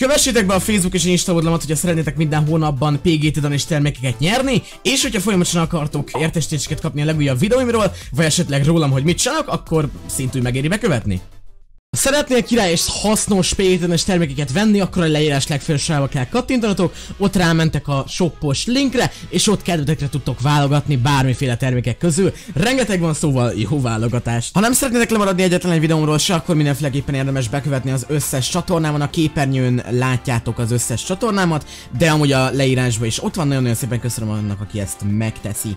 Kövessétek be a Facebook és Insta oldalamat, hogyha szeretnétek minden hónapban PGT-dan és termékeket nyerni, és hogyha folyamatosan akartok értesítéseket kapni a legújabb videóimról, vagy esetleg rólam, hogy mit csinálok, akkor szintúgy megéri bekövetni. Ha szeretnél király és hasznos PGT-es termékeket venni, akkor a leírás legfelsősába kell kattintanatok, ott rámentek a shoppos linkre, és ott kedvetekre tudtok válogatni bármiféle termékek közül. Rengeteg van, szóval jó válogatást. Ha nem szeretnétek lemaradni egyetlen egy videómról se, akkor mindenféleképpen érdemes bekövetni az összes csatornámon. A képernyőn látjátok az összes csatornámat, de amúgy a leírásban is ott van. Nagyon-nagyon szépen köszönöm annak, aki ezt megteszi.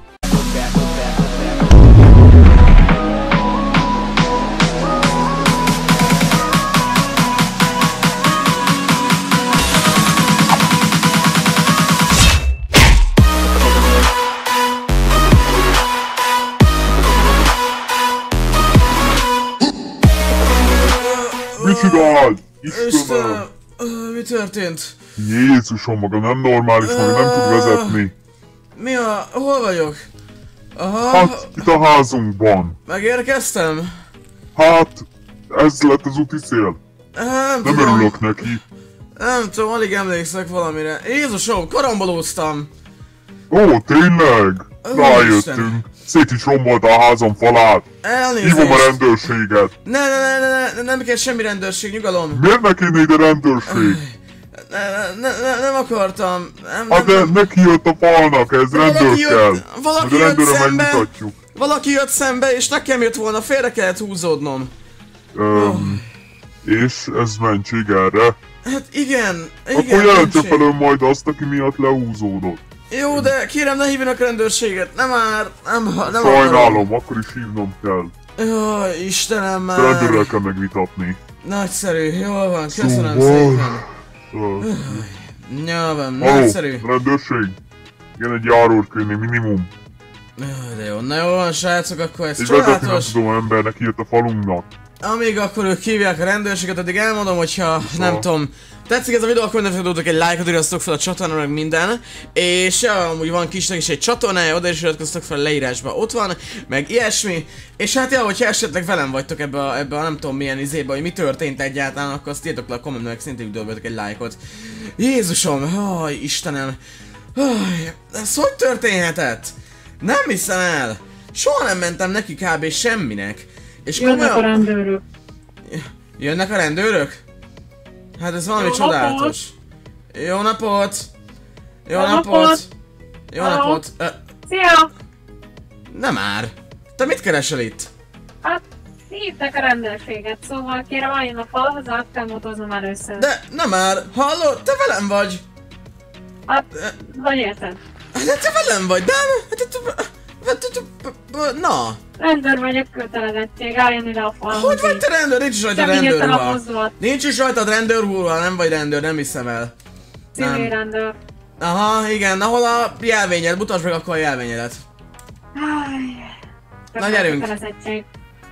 Mit csináld? Istenem! Mi történt? Jézusom, maga nem normális, maga nem tud vezetni. Mi a... hol vagyok? Aha... Hát, itt a házunkban. Megérkeztem? Hát, ez lett az úti cél. Nem tudom. örülök neki. Nem tudom, alig emlékszek valamire. Jézusom, karambolóztam! Ó, tényleg? Rájöttünk. Szét is rombolta a házam falát. Elnézést! Hívom a rendőrséget. Nem kell semmi rendőrség, nyugalom. Miért ne kéne ide rendőrség? Nem akartam. Hát de neki jött a falnak, ez rendőr kell. Valaki De jött rendőrre szembe. megmutatjuk. Valaki jött szembe, és nekem jött volna, félre kellett húzódnom. És ez mentség erre? Hát igen, Akkor jelentse fel ön majd azt, aki miatt lehúzódott. Jó, de kérem, ne hívjanak rendőrséget, nem már, nem Sajnálom, akkor is hívnom kell. Jaj, Istenem már. Rendőrrel kell megvitatni. Nagyszerű, jól van, köszönöm Szóval... szépen. Jól van, nagyszerű. Rendőrség? Igen, egy járót minimum. De jó, na jó van, srácok, akkor ez Egy vezetni nem csodálatos. tudom embernek jött a falunknak. Amíg akkor ők hívják a rendőrséget, addig elmondom, hogyha nem tudom, tetszik ez a videó, akkor mindenféle tudok egy lájkot, iratkoztok fel a csatornára, meg minden. És ja, amúgy van kisnek is egy csatornája, oda is iratkoztok fel a leírásba, ott van, meg ilyesmi. És hát ja, hogyha esetleg velem vagytok ebbe a nem tudom milyen izébe, hogy mi történt egyáltalán, akkor azt írtok le a kommentben, meg szintén dobjatok egy lájkot. Jézusom, jaj, Istenem. Jaj, ez hogy történhetett? Nem hiszem el. Soha nem mentem neki kb. Semminek. És Jönnek a rendőrök. Jönnek a rendőrök? Hát ez valami csodálatos. Jó napot! Jó napot! Jó napot! Szia! Nem már! Te mit keresel itt? Hát, hívták a rendőrséget, szóval kérem álljanak valahhoz, át kell motoznom először. De nem már! Hallod? Te velem vagy! Hát, vagy érted? De te velem vagy, de... Na! Rendőr vagyok, kötelezettség, álljon ide a falhoz. Hogy vagy te rendőr? Nincs is rajtad rendőrruha. Mozdulat. Nincs is rajtad rendőrruha, nem vagy rendőr, nem hiszem el. Civil rendőr. Aha, igen, ahol a jelvényed? Mutasd meg akkor a jelvényedet. Na gyerünk! Kötelezettség.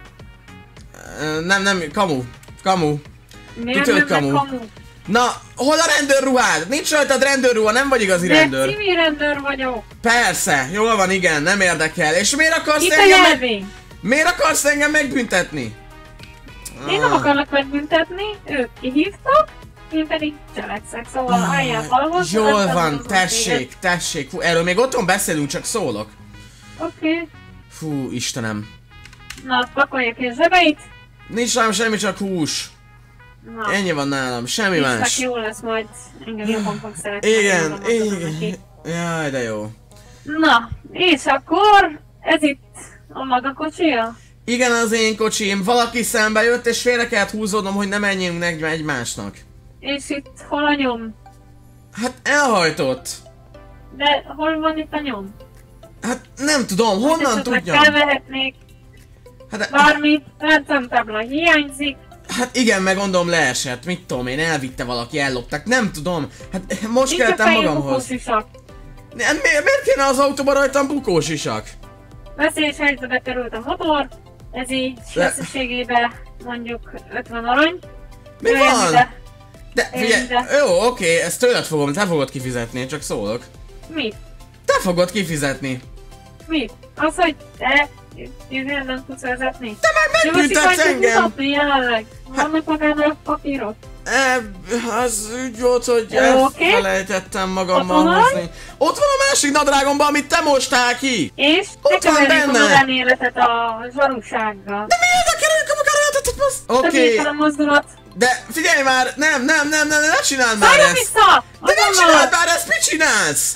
Nem, kamu. Miért Tudja, hogy nem kamu. kamu? Na, hol a rendőrruhád? Nincs rajtad rendőrruha, nem vagy igazi De rendőr. civil rendőr vagyok. Persze, jól van, igen, nem érdekel. És miért akarsz Itt a engem jelvény. Miért akarsz engem megbüntetni? Én nem akarlak megbüntetni, ők kihívtak, én pedig cselekszek, szóval álljál valahhoz. Jól van, tessék. Hú, erről még otthon beszélünk, csak szólok. Oké. Fú, Istenem. Na, pakolja ki a zsebeit. Nincs rám semmi, csak hús. Na. Ennyi van nálam, semmi Biztos más. jó lesz majd, engem jobban fog szeretni. Igen. Jaj, de jó. Na, és akkor ez itt a maga kocsija? Igen, az én kocsim. Valaki szembe jött, és félre kellett húzódnom, hogy ne menjünk meg egymásnak. És itt hol a nyom? Hát elhajtott. De hol van itt a nyom? Hát nem tudom, honnan Esetleg tudjam? felvehetnék Hát, bármit, láncomtábla hiányzik. hát igen, meg gondolom leesett, mit tudom én, elvitte valaki, ellopták, nem tudom. Hát most Nincs a kellettem fején magamhoz. bukósisak. Miért kéne az autóban rajtam bukósisak? Veszélyes helyzetbe került a motor, ez így De- összességében mondjuk 50 arany. Mi Jöjjön van? ide. De figyelj, ide. jó, oké, ezt tőled fogom, te fogod kifizetni, csak szólok. Mit? Te fogod kifizetni. Mit? Az, hogy te nem tudsz vezetni? Te meg megbüntetsz engem! Mutatni jelenleg. Vannak magának papírok? Az úgy volt, hogy Oké. elfelejtettem magammal hozni. Ott van a másik nadrágomban, amit te mostál ki! És Ott te van keverjük a benne. magánéletet a zsarúsággal. De miért a kerüljük a magánéletet? Oké, A mozdulat. de figyelj már! Nem, ne csináld már Várjon ezt! vissza! De ne csináld már ezt, mit csinálsz?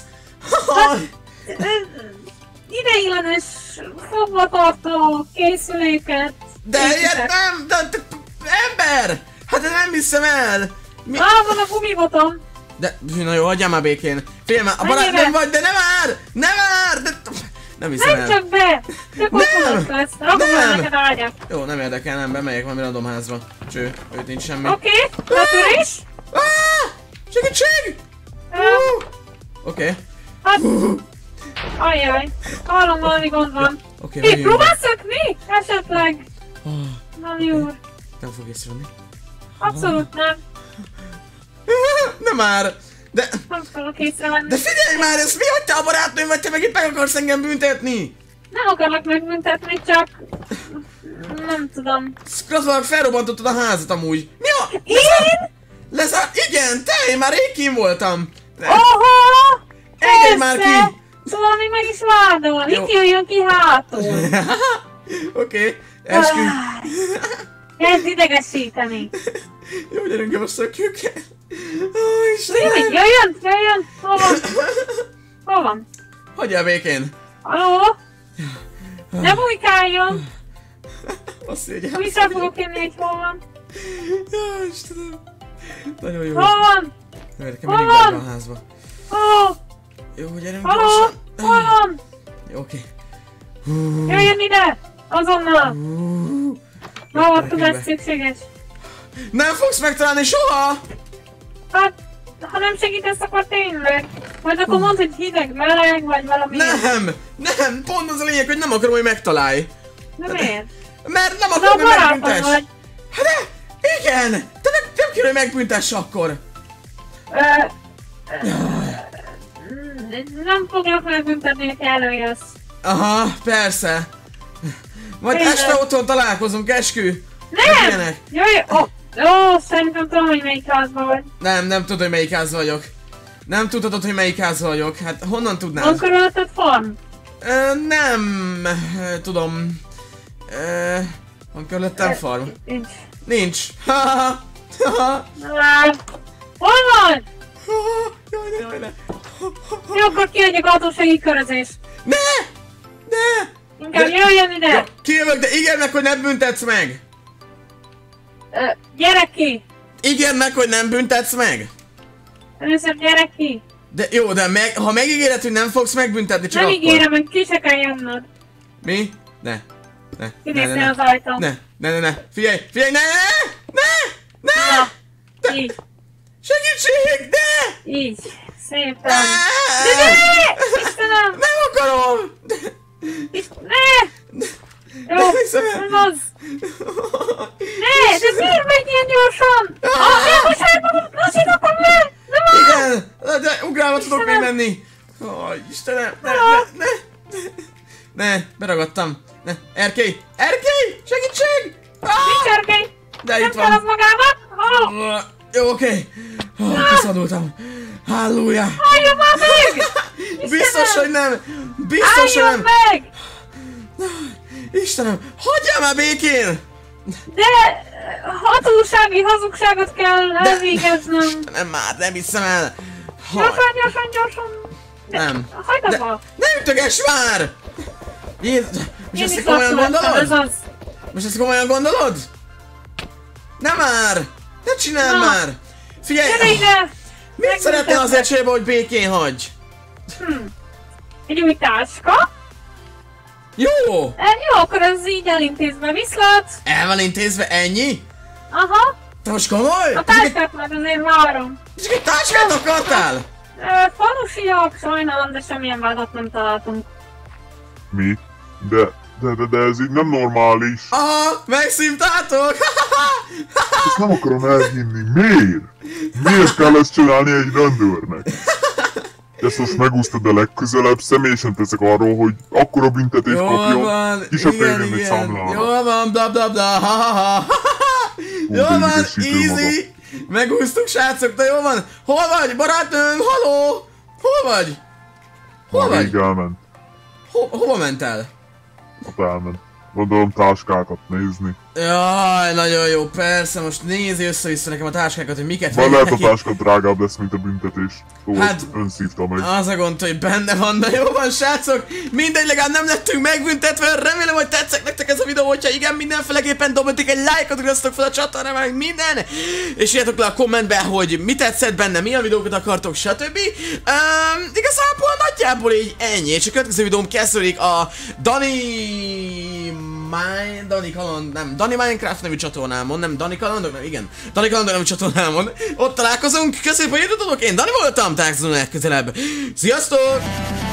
Ideiglenes fogvatartó készüléket. De ilyet nem! Ember! Hát nem hiszem el! Mi? Van a gumibotom. De, na jó, hagyjál már békén. Figyelj már, a barát Mennyire? nem vagy, de nem már! Nem már! De, nem hiszem Nem el. csak be! Csak ott Nem. lesz. Rakom Nem. el neked ágyat. Jó, nem érdekel, nem, bemegyek valami random házba. Cső, őt nincs semmi. Oké, letörés. Segítség! Oké. Hát... Ajjaj. Hallom, valami gond van. Oké, Hé, próbálsz szökni? Esetleg? Nani úr. Nem fog észrevenni. Abszolút nem. Nem már! De Nem fogok észrevenni. figyelj már, ez mi, hogy te a barátnőm vagy, te meg itt meg akarsz engem büntetni? Nem akarlak megbüntetni, csak... Nem tudom. Gratulálok, felrobbantottad a házat amúgy. Mi a... Én? Igen, te, én már rég kim voltam. Oho! Engedj már Persze. ki! Szóval még meg is vádol. Jó. Itt jöjjön ki hátul. Oké, eskü. Kezd idegesíteni. Jó, gyerünk, most szökjük el. Ó, Jaj, Istenem. jöjjön! Hol van? Hol van? Hagyjál békén. Aló? Ne bujkáljon! Azt szégyen. Vissza fogok jönni, hogy hol van. Jaj, Istenem. Nagyon jó. Hol van? Nekem Hol mindig van? drága a házba. Hol? Jó, gyerünk Hol? gyorsan. Hol van? Jó, oké. Jöjjön ide! Azonnal! Hol van, tudás be. szükséges? Nem fogsz megtalálni soha! Hát, ha nem segítesz, akkor tényleg. Majd akkor mondd, hogy hideg, meleg, vagy valami. Nem, pont az a lényeg, hogy nem akarom, hogy megtalálj. De miért? Mert nem De a akarom, hogy barátom megbüntess. vagy. Hát de, igen! Te nem kell, hogy megbüntess akkor. Nem foglak megbüntetni, hogy előjössz. Aha, persze. Majd Tényleg. este otthon találkozunk, eskü. Nem! Ilyenek. Jöjj! Ó, szerintem tudom, hogy melyik házban vagy. Nem tudod, hogy melyik ház vagyok. Nem tudhatod, hogy melyik ház vagyok. Hát honnan tudnád? Van körülötted farm? Nem tudom. Van körülöttem farm? Nincs. Nincs. Haha. Hol vagy? Jaj, ne. Jó, akkor kiadjuk autósági körözés. Ne! Inkább De- jöjjön ide! Jó, kijövök, de ígérd meg, hogy nem büntetsz meg! Gyere ki! Ígérd meg, hogy nem büntetsz meg! Először gyere ki! De jó, de ha megígéred, hogy nem fogsz megbüntetni, csak Nem akkor... ígérem, hogy ki se kell jönnöd. Mi? Ne. Kinéztél az ajtón. Ne. Figyelj, ne! Na, így, Segítség, ne! így. Szépen. Ne! De ne! Istenem! Nem akarom! Ne! Jó, Nem hiszem el. nem az. Ne! De miért megy ilyen gyorsan? Nem, most elmondom, lassítatom le! Nem áll! Igen! De ugrálva tudok még menni! Istenem! Ne! Beragadtam! Ne! Erkély! Segítség! Nincs erkély! De Nem itt kell az van! magának? Jó, oké! Kiszabadultam! Halleluja! Álljon már meg! Biztos, hogy nem! Biztos, hogy Álljon nem! meg! Istenem! Hagyjál már békén! De hatósági hazugságot kell elvégeznem. Nem már, nem hiszem el! Gyorsan! Nem. Hagyd abba! Ne ütögess már! Jézus! Most Én ezt is komolyan azt lettem, ez gondolod? az. Most ezt komolyan gondolod? Nem már! Ne csináld Na. már! Figyelj! Gyere ide! Mit szeretnél azért cserébe, hogy békén hagyj? Egy új táska. Jó! Jó, akkor ez így elintézve. Viszlát! El van intézve, ennyi? Aha, Te most komoly? a táskát meg azért várom. Csak egy táskát akartál? Falusiak, sajnálom, de semmilyen vádat nem találtunk. Mi? De ez így nem normális. Aha, megszívtátok! Ezt nem akarom elhinni. Miért? Miért kell ezt csinálni egy rendőrnek? Ezt most megúsztad a legközelebb, személyesen teszek arról, hogy akkora büntetést Jól kapjon. van, Ki se férjen egy számlára. Jól van, bla bla bla, ha ha ha. Jól van, idegesítő easy! Megúsztuk, srácok, de jó van. Hol vagy, barátnőm? Haló? Hol vagy? Hol vagy? Elment. Hova ment el? Ott elment. Gondolom táskákat nézni. Jaj, nagyon jó, persze, most nézi össze-vissza nekem a táskákat, hogy miket Már vegyek lehet a neki. táska drágább lesz, mint a güntetés. Hát, ön szívta meg. Az a gond, hogy benne van, de jó van, srácok, mindegy, legalább nem lettünk megbüntetve, remélem, hogy tetszett nektek ez a videó, hogyha igen, mindenféleképpen dobjatok egy lájkot, ugrasztok fel a csatornára, meg minden, és írjátok le a kommentbe, hogy mi tetszett benne, milyen videókat akartok, stb. Igazából nagyjából így ennyi, és a következő videóm kezdődik a Dani Minecraft nevű csatornámon, nem Dani Kalandok, nem, igen, Dani Kalandok nevű csatornámon, ott találkozunk, köszönjük, hogy jöttetek, én Dani voltam, találkozunk legközelebb, sziasztok!